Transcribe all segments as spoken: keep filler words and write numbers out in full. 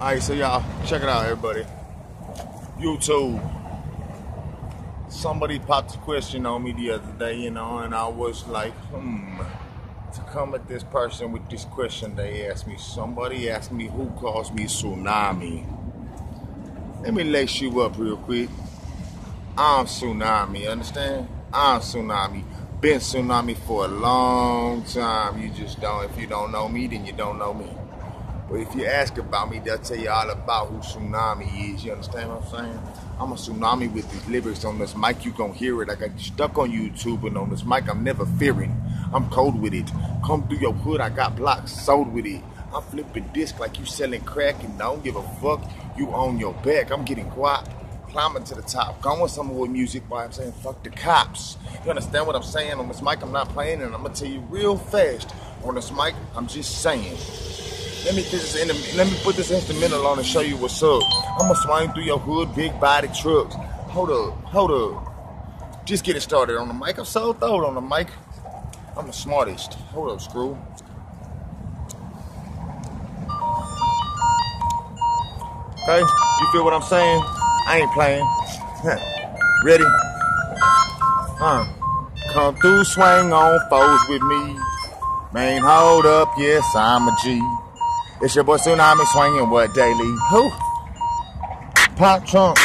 Alright, so y'all, check it out, everybody. YouTube. Somebody popped a question on me the other day, you know, and I was like, hmm, to come at this person with this question they asked me. Somebody asked me who calls me Tsunami. Let me lace you up real quick. I'm Tsunami, understand? I'm Tsunami. Been Tsunami for a long time. You just don't, if you don't know me, then you don't know me. But if you ask about me, they'll tell you all about who Tsunami is. You understand what I'm saying? I'm a Tsunami with these lyrics on this mic. You gon' hear it. I got stuck on YouTube, and on this mic, I'm never fearing. I'm cold with it. Come through your hood, I got blocks sold with it. I'm flipping disc like you selling crack, and don't give a fuck. You on your back. I'm getting quiet. Climbing to the top, going somewhere with music while I'm saying fuck the cops. You understand what I'm saying? On this mic, I'm not playing, and I'm gonna tell you real fast. On this mic, I'm just saying. Let me put this in the, let me put this instrumental on and show you what's up. I'ma swing through your hood, big body trucks. Hold up, hold up. Just get it started on the mic. I'm so throwed on the mic. I'm the smartest. Hold up, screw. Okay, you feel what I'm saying? I ain't playing. Ready? Uh, come through, swing on foes with me. Man, hold up, yes, I'm a G. It's your boy Tsunami swinging what daily? Who? Pop trunk.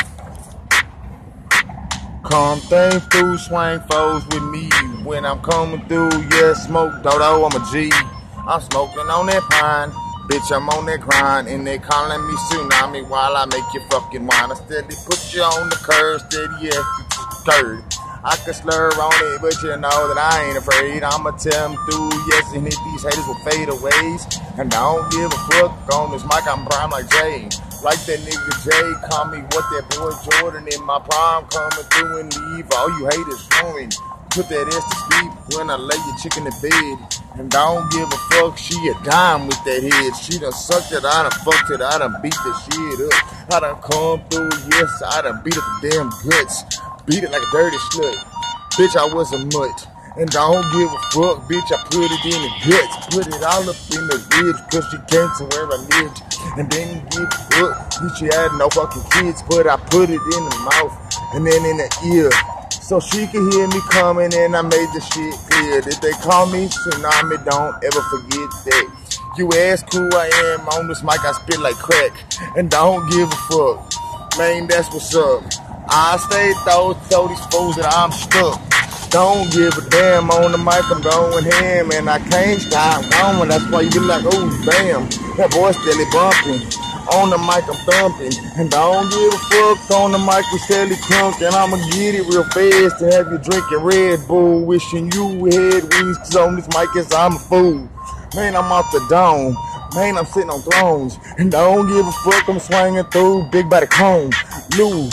Come thing through, swing foes with me. When I'm coming through, yeah, smoke dodo, I'm a G. I'm smoking on that pine. Bitch, I'm on that grind, and they calling me Tsunami while I make you fucking whine. I steady put you on the curve, steady as the third. I can slur on it, but you know that I ain't afraid. I'ma tell them through, yes, and hit these haters will fade away. And I don't give a fuck on this mic, I'm prime like Jay. Like that nigga Jay, call me what that boy Jordan in my prime, coming through and leave all you haters knowing. Put that ass to sleep when I lay your chick in the bed. And I don't give a fuck, she a dime with that head. She done sucked it, I done fucked it, I done beat the shit up. I done come through, yes, I done beat up the damn guts. Beat it like a dirty slut. Bitch, I was a mutt. And I don't give a fuck, bitch, I put it in the guts. Put it all up in the ribs, cause she came to where I lived. And then give a fuck, bitch, she had no fucking kids. But I put it in the mouth, and then in the ear. So she could hear me coming, and I made the shit clear. If they call me Tsunami, don't ever forget that. You ask who I am, on this mic I spit like crack. And don't give a fuck, man, that's what's up. I stay throw, throw these fools that I'm stuck. Don't give a damn, on the mic I'm going ham, and I can't stop going. That's why you be like, oh bam, that boy steady bumping. On the mic I'm thumping, and don't give a fuck. On the mic we steady crunking. I'ma get it real fast to have you drinking Red Bull, wishing you had wings, cause on this mic is I'm a fool. Man, I'm off the dome. Man, I'm sitting on thrones, and don't give a fuck. I'm swinging through big body cone. Lose.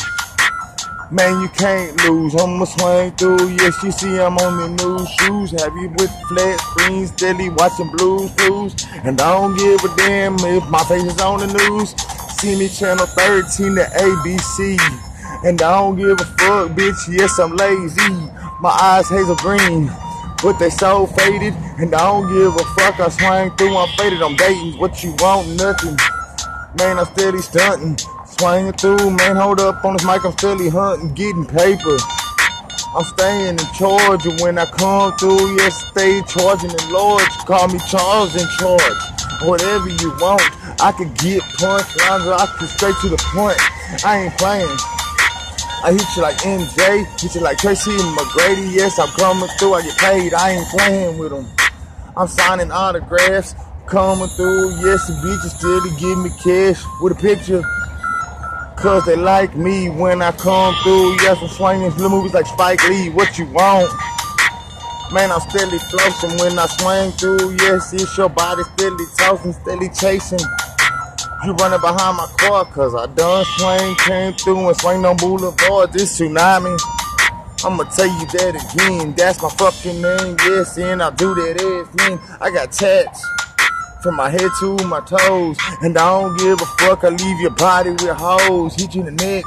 Man, you can't lose. I'ma swing through. Yes, you see I'm on the new shoes. Have you with flat screens, steady watching Blues Clues? And I don't give a damn if my face is on the news. See me channel thirteen to A B C. And I don't give a fuck, bitch. Yes, I'm lazy. My eyes hazel green, but they so faded. And I don't give a fuck. I swing through. I'm faded. I'm dating. What you want? Nothing. Man, I'm steady stunting. Swinging through, man, hold up on this mic, I'm steady hunting, getting paper. I'm staying in Georgia when I come through, yes, stay charging in large. Call me Charles in charge, whatever you want. I can get punch lines, I can straight to the point. I ain't playing. I hit you like M J, hit you like Tracy McGrady. Yes, I'm coming through, I get paid, I ain't playing with them. I'm signing autographs, coming through, yes, the bitches steady give me cash with a picture. Cause they like me when I come through. Yes, I'm swinging little movies like Spike Lee. What you want? Man, I'm steady flossing when I swing through. Yes, it's your body steady tossing, steady chasing. You running behind my car cause I done swing, came through and swing on Boulevard. This Tsunami, I'ma tell you that again. That's my fucking name, yes, and I do that ass thing. I got tats from my head to my toes, and I don't give a fuck. I leave your body with hoes, hit you in the neck,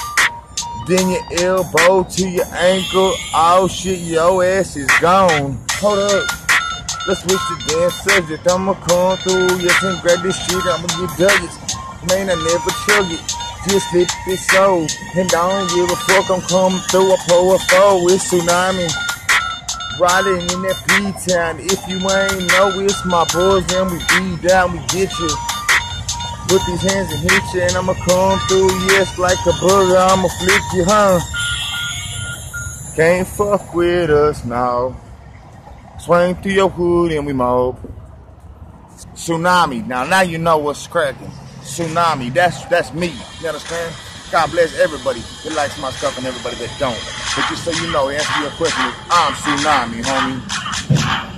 then your elbow to your ankle. Oh shit, your ass is gone. Hold up, let's switch the damn subject. I'ma come through, yes, and grab this shit. I'ma get Douglas. Man, I never chug it. Just flip it so. And I don't give a fuck, I'm coming through a pour a foe. It's Tsunami. Riding in that P-town. If you ain't know, it's my boys and we be down, we get you. Put these hands and hit you and I'ma come through, yes, like a burger, I'ma flip you, huh? Can't fuck with us now. Swing through your hood and we mob. Tsunami. Now, now you know what's cracking. Tsunami. That's that's me. You understand? God bless everybody that likes my stuff and everybody that don't. But just so you know, the answer to your question is I'm Tsunami, homie.